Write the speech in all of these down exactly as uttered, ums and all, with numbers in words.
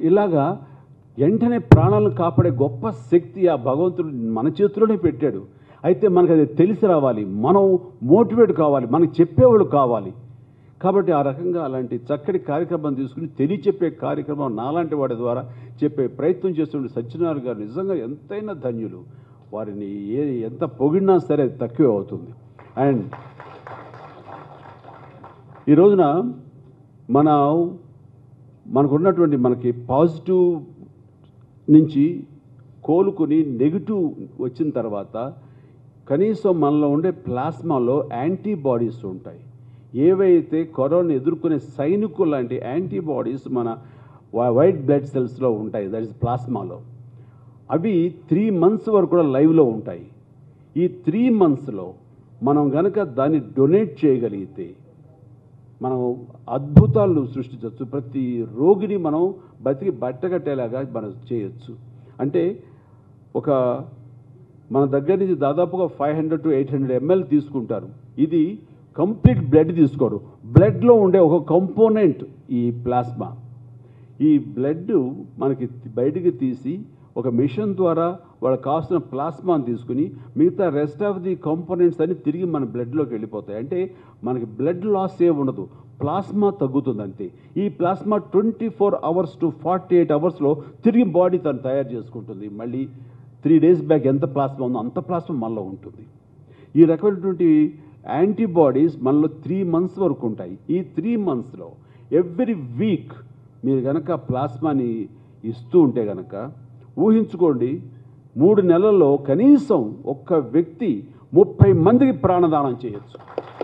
ఇలాగా వెంటనే ప్రాణాలను కాపాడే గొప్ప శక్తి ఆ భగవంతుడు మన చేతిలోనే పెట్టాడు. అయితే మనకు అది తెలిసి రావాలి, మనం మోటివేట్ కావాలి, మనకు చెప్పేవాళ్ళు కావాలి. కాబట్టి ఆ రకంగా అలాంటి చక్కటి కార్యక్రమం తీసుకుని తెలియచెప్పే కార్యక్రమం నాలాంటి వాడి ద్వారా చెప్పే ప్రయత్నం చేస్తున్న సత్యనారాయణ గారు నిజంగా ఎంతైనా ధన్యులు. వారిని ఏ ఎంత పొగిడినా సరే అది తక్కువే అవుతుంది. అండ్ ఈ రోజున మన మనకున్నటువంటి మనకి పాజిటివ్ నుంచి కోలుకుని నెగిటివ్ వచ్చిన తర్వాత కనీసం మనలో ఉండే ప్లాస్మాలో యాంటీబాడీస్ ఉంటాయి. ఏవైతే కరోనా ఎదుర్కొనే సైనికులు లాంటి యాంటీబాడీస్ మన వైట్ బ్లడ్ సెల్స్లో ఉంటాయి, దట్ ఇస్ ప్లాస్మాలో. అవి త్రీ మంత్స్ వరకు కూడా లైవ్లో ఉంటాయి. ఈ త్రీ మంత్స్లో మనం కనుక దాన్ని డొనేట్ చేయగలిగితే మనం అద్భుతాలు సృష్టించవచ్చు. ప్రతి రోగిని మనం బతికి బట్టగట్టేలాగా మనం చేయొచ్చు. అంటే ఒక మన దగ్గర నుంచి దాదాపుగా five hundred to eight hundred ML తీసుకుంటారు. ఇది కంప్లీట్ బ్లడ్ తీసుకోరు. బ్లడ్లో ఉండే ఒక కంపోనెంట్ ఈ ప్లాస్మా. ఈ బ్లడ్ మనకి బయటికి తీసి ఒక మిషన్ ద్వారా వాళ్ళకి కావాల్సిన ప్లాస్మాని తీసుకుని మిగతా రెస్ట్ ఆఫ్ ది కాంపోనెంట్స్ అన్ని తిరిగి మన బ్లడ్లోకి వెళ్ళిపోతాయి. అంటే మనకి బ్లడ్ లాస్ ఏ ఉండదు, ప్లాస్మా తగ్గుతుంది అంతే. ఈ plasma twenty four hours to forty eight అవర్స్లో తిరిగి బాడీ తను తయారు చేసుకుంటుంది. మళ్ళీ త్రీ డేస్ బ్యాక్ ఎంత ప్లాస్మా ఉందో అంత ప్లాస్మా మనలో ఉంటుంది. ఈ రకమైనటువంటి యాంటీబాడీస్ మనలో త్రీ మంత్స్ వరకు ఉంటాయి. ఈ త్రీ మంత్స్లో ఎవ్రీ వీక్ మీరు కనుక ప్లాస్మాని ఇస్తూ ఉంటే కనుక ఊహించుకోండి, మూడు నెలల్లో కనీసం ఒక్క వ్యక్తి ముప్పై మందికి ప్రాణదానం చేయొచ్చు.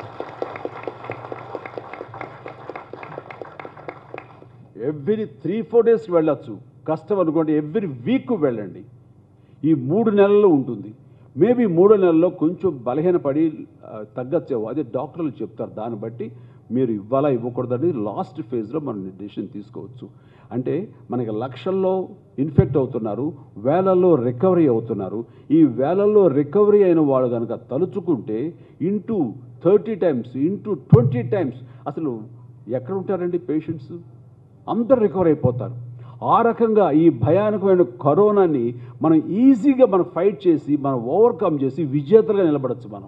ఎవ్రీ త్రీ ఫోర్ డేస్కి వెళ్ళచ్చు. కష్టం అనుకోండి ఎవ్రీ వీక్ వెళ్ళండి. ఈ మూడు నెలల్లో ఉంటుంది. మేబీ మూడో నెలల్లో కొంచెం బలహీనపడి తగ్గచ్చేవో, అదే డాక్టర్లు చెప్తారు. దాన్ని బట్టి మీరు ఇవ్వాలా ఇవ్వకూడదని లాస్ట్ ఫేజ్లో మనం డెసిషన్ తీసుకోవచ్చు. అంటే మనకి లక్షల్లో ఇన్ఫెక్ట్ అవుతున్నారు, వేలల్లో రికవరీ అవుతున్నారు. ఈ వేలల్లో రికవరీ అయిన వాళ్ళు కనుక తలుచుకుంటే into thirty times into twenty times అసలు ఎక్కడ ఉంటారండి పేషెంట్స్? అందరూ రికవర్ అయిపోతారు. ఆ రకంగా ఈ భయానకమైన కరోనాని మనం ఈజీగా మనం ఫైట్ చేసి మనం ఓవర్కమ్ చేసి విజేతలుగా నిలబడచ్చు. మనం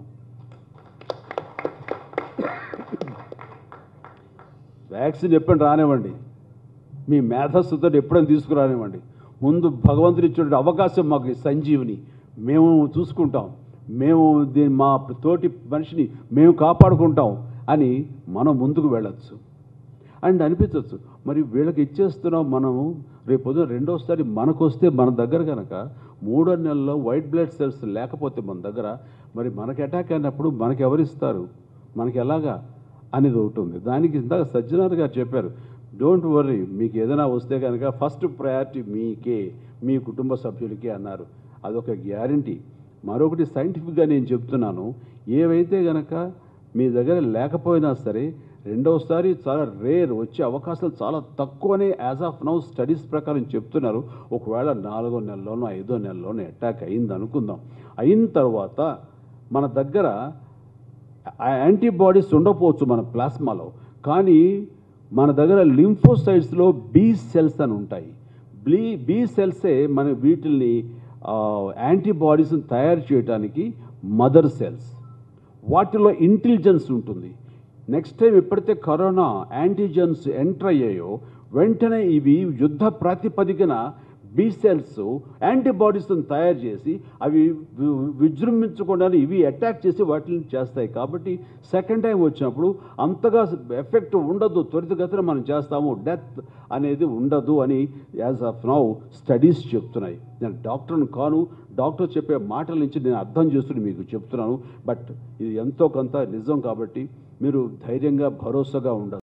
వ్యాక్సిన్ ఎప్పుడైనా రానివ్వండి, మీ మేధస్సుతో ఎప్పుడైనా తీసుకురానివ్వండి, ముందు భగవంతుడు ఇచ్చే అవకాశం మాకు సంజీవిని, మేము చూసుకుంటాం, మేము దీని మా తోటి మనిషిని మేము కాపాడుకుంటాం అని మనం ముందుకు వెళ్ళచ్చు. అండ్ అనిపించవచ్చు మరి వీళ్ళకి ఇచ్చేస్తున్నాం మనము, రేపు రెండోసారి మనకు వస్తే మన దగ్గర కనుక మూడో నెలల్లో వైట్ బ్లడ్ సెల్స్ లేకపోతే మన దగ్గర మరి మనకి అటాక్ అయినప్పుడు మనకి ఎవరిస్తారు, మనకి ఎలాగా అనేది ఒకటి ఉంది. దానికి ఇందాక సజ్జనార్ గారు చెప్పారు, డోంట్ వర్రీ, మీకు ఏదైనా వస్తే కనుక ఫస్ట్ ప్రయారిటీ మీకే, మీ కుటుంబ సభ్యులకే అన్నారు. అదొక గ్యారంటీ. మరొకటి సైంటిఫిక్గా నేను చెప్తున్నాను, ఏవైతే కనుక మీ దగ్గర లేకపోయినా సరే రెండవసారి చాలా రేర్, వచ్చే అవకాశాలు చాలా తక్కువనే యాజ్ ఆఫ్ నౌ స్టడీస్ ప్రకారం చెప్తున్నారు. ఒకవేళ నాలుగో నెలలోనో ఐదో నెలలోనో అటాక్ అయింది అనుకుందాం, అయిన తర్వాత మన దగ్గర యాంటీబాడీస్ ఉండకపోవచ్చు మన ప్లాస్మాలో, కానీ మన దగ్గర లింఫోసైట్స్లో బీ సెల్స్ అని ఉంటాయి. బ్లీ బీ సెల్సే మన వీటిల్ని యాంటీబాడీస్ని తయారు చేయడానికి మదర్ సెల్స్. వాటిలో ఇంటెలిజెన్స్ ఉంటుంది. నెక్స్ట్ టైం ఎప్పుడైతే కరోనా యాంటీజెన్స్ ఎంటర్ అయ్యాయో వెంటనే ఇవి యుద్ధ ప్రాతిపదికన బీ సెల్స్ యాంటీబాడీస్ని తయారు చేసి అవి విజృంభించకుండా ఇవి అటాక్ చేసి వాటిని చేస్తాయి. కాబట్టి సెకండ్ టైం వచ్చినప్పుడు అంతగా ఎఫెక్ట్ ఉండదు, త్వరితగతిన మనం చేస్తాము, డెత్ అనేది ఉండదు అని యాజ్ ఆఫ్ నౌ స్టడీస్ చెప్తున్నాయి. నేను డాక్టర్ని కాను, డాక్టర్ చెప్పే మాటల నుంచి నేను అర్థం చేస్తుని మీకు చెప్తున్నాను. బట్ ఇది ఎంతో కొంత నిజం కాబట్టి మీరు ధైర్యంగా భరోసాగా ఉండాలి.